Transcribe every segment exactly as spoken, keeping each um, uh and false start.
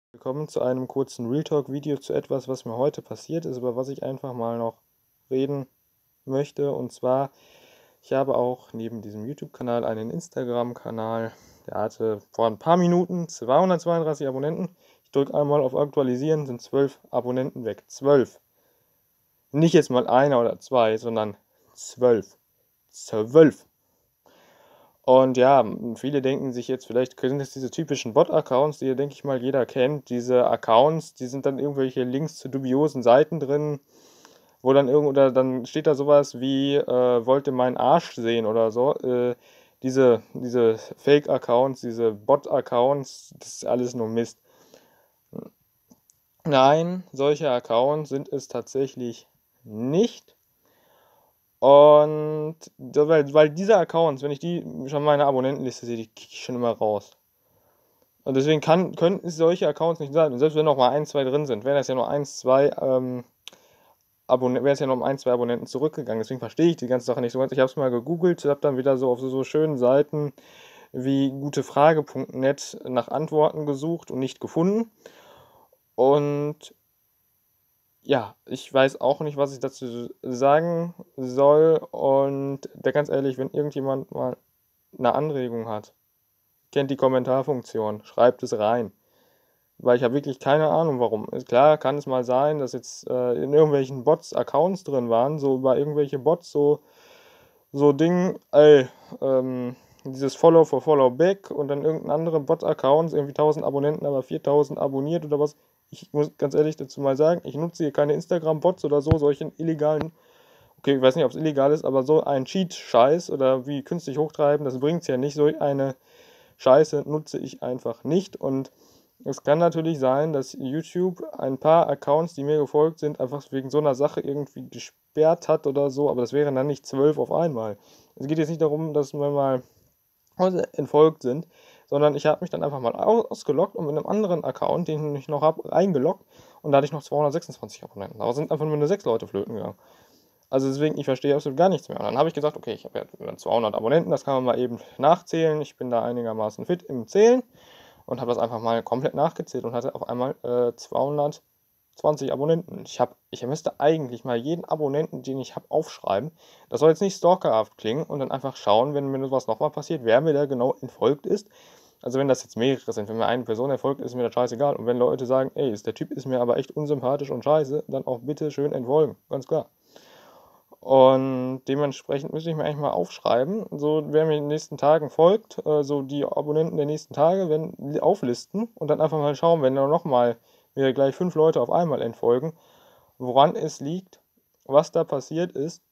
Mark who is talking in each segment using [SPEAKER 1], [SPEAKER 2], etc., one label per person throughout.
[SPEAKER 1] Willkommen zu einem kurzen Real Talk-Video zu etwas, was mir heute passiert ist, über was ich einfach mal noch reden möchte. Und zwar, ich habe auch neben diesem YouTube-Kanal einen Instagram-Kanal. Der hatte vor ein paar Minuten zweihundertzweiunddreißig Abonnenten. Ich drücke einmal auf Aktualisieren, sind zwölf Abonnenten weg. zwölf. Nicht jetzt mal einer oder zwei, sondern zwölf. zwölf. Und ja, viele denken sich jetzt, vielleicht sind es diese typischen Bot-Accounts, die ja, denke ich mal, jeder kennt. Diese Accounts, die sind dann irgendwelche Links zu dubiosen Seiten drin, wo dann irgend oder dann steht da sowas wie, äh, wollte meinen Arsch sehen oder so. Äh, diese diese Fake-Accounts, diese Bot-Accounts, das ist alles nur Mist. Nein, solche Accounts sind es tatsächlich nicht. Und weil, weil diese Accounts, wenn ich die schon in meiner Abonnentenliste sehe, die kicke ich schon immer raus. Und deswegen kann, können es solche Accounts nicht sein. Und selbst wenn noch mal ein, zwei drin sind, wären das ja nur eins, zwei ähm, Abonnenten, wäre es ja nur um ein, zwei Abonnenten zurückgegangen. Deswegen verstehe ich die ganze Sache nicht so ganz. Ich habe es mal gegoogelt, habe dann wieder so auf so, so schönen Seiten wie gutefrage punkt net nach Antworten gesucht und nicht gefunden. Und ja, ich weiß auch nicht, was ich dazu sagen soll. Und da ganz ehrlich, wenn irgendjemand mal eine Anregung hat, kennt die Kommentarfunktion, schreibt es rein. Weil ich habe wirklich keine Ahnung, warum. Ist klar, kann es mal sein, dass jetzt äh, in irgendwelchen Bots Accounts drin waren, so über irgendwelche Bots, so, so Ding, ey, ähm, dieses Follow for Follow Back und dann irgendein anderer Bot-Accounts, irgendwie tausend Abonnenten, aber viertausend abonniert oder was. Ich muss ganz ehrlich dazu mal sagen, ich nutze hier keine Instagram-Bots oder so, solchen illegalen, okay, ich weiß nicht, ob es illegal ist, aber so ein Cheat-Scheiß oder wie künstlich hochtreiben, das bringt es ja nicht. So eine Scheiße nutze ich einfach nicht. Und es kann natürlich sein, dass YouTube ein paar Accounts, die mir gefolgt sind, einfach wegen so einer Sache irgendwie gesperrt hat oder so, aber das wären dann nicht zwölf auf einmal. Es geht jetzt nicht darum, dass wir mal entfolgt sind, sondern ich habe mich dann einfach mal ausgeloggt und mit einem anderen Account, den ich noch habe, eingeloggt und da hatte ich noch zweihundertsechsundzwanzig Abonnenten. Aber sind einfach nur sechs Leute flöten gegangen. Also deswegen, ich verstehe absolut gar nichts mehr. Und dann habe ich gesagt, okay, ich habe ja zweihundert Abonnenten, das kann man mal eben nachzählen. Ich bin da einigermaßen fit im Zählen und habe das einfach mal komplett nachgezählt und hatte auf einmal äh, zweihundertzwanzig Abonnenten. Ich, hab, ich müsste eigentlich mal jeden Abonnenten, den ich habe, aufschreiben. Das soll jetzt nicht stalkerhaft klingen und dann einfach schauen, wenn mir sowas nochmal passiert, wer mir da genau entfolgt ist. Also wenn das jetzt mehrere sind, wenn mir eine Person entfolgt, ist mir das scheißegal. Und wenn Leute sagen, ey, der Typ ist mir aber echt unsympathisch und scheiße, dann auch bitte schön entfolgen, ganz klar. Und dementsprechend müsste ich mir eigentlich mal aufschreiben, so wer mir in den nächsten Tagen folgt, äh, so die Abonnenten der nächsten Tage, wenn auflisten und dann einfach mal schauen, wenn da nochmal mir gleich fünf Leute auf einmal entfolgen, woran es liegt, was da passiert ist.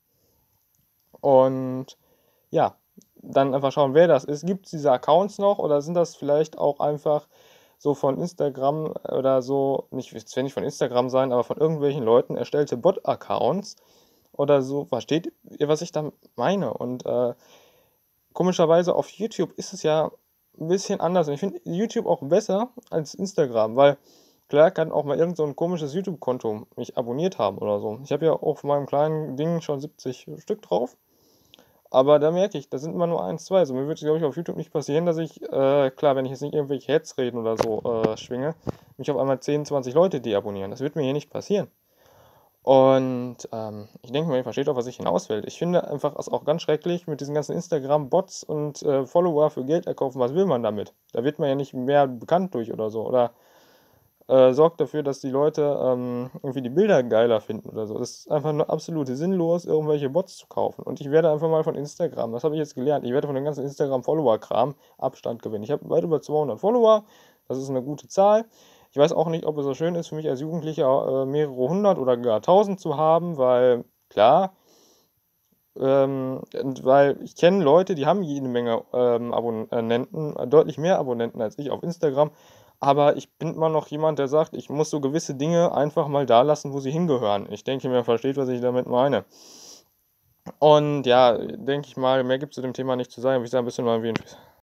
[SPEAKER 1] Und ja, dann einfach schauen, wer das ist. Gibt es diese Accounts noch oder sind das vielleicht auch einfach so von Instagram oder so, nicht, es wird nicht von Instagram sein, aber von irgendwelchen Leuten erstellte Bot-Accounts oder so, versteht ihr, was ich da meine? Und äh, komischerweise auf YouTube ist es ja ein bisschen anders. Und ich finde YouTube auch besser als Instagram, weil klar kann auch mal irgend so ein komisches YouTube-Konto mich abonniert haben oder so. Ich habe ja auf meinem kleinen Ding schon siebzig Stück drauf. Aber da merke ich, da sind immer nur eins, zwei. Also mir würde es, glaube ich, auf YouTube nicht passieren, dass ich, äh, klar, wenn ich jetzt nicht irgendwelche Hetzreden oder so äh, schwinge, mich auf einmal zehn, zwanzig Leute deabonnieren. Das wird mir hier nicht passieren. Und ähm, ich denke mal, ihr versteht auch, was ich hinaus will. Ich finde einfach es auch ganz schrecklich mit diesen ganzen Instagram-Bots und äh, Follower für Geld erkaufen. Was will man damit? Da wird man ja nicht mehr bekannt durch oder so. Oder äh, sorgt dafür, dass die Leute ähm, irgendwie die Bilder geiler finden oder so. Das ist einfach nur absolut sinnlos, irgendwelche Bots zu kaufen. Und ich werde einfach mal von Instagram, das habe ich jetzt gelernt, ich werde von dem ganzen Instagram-Follower-Kram Abstand gewinnen. Ich habe weit über zweihundert Follower, das ist eine gute Zahl. Ich weiß auch nicht, ob es so schön ist für mich als Jugendlicher, äh, mehrere hundert oder gar tausend zu haben, weil klar, ähm, weil ich kenne Leute, die haben jede Menge ähm, Abonnenten, äh, deutlich mehr Abonnenten als ich auf Instagram. Aber ich bin immer noch jemand, der sagt, ich muss so gewisse Dinge einfach mal da lassen, wo sie hingehören. Ich denke, man versteht, was ich damit meine. Und ja, denke ich mal, mehr gibt es zu dem Thema nicht zu sagen. Ich sage ein bisschen mal wie ein Tschüss.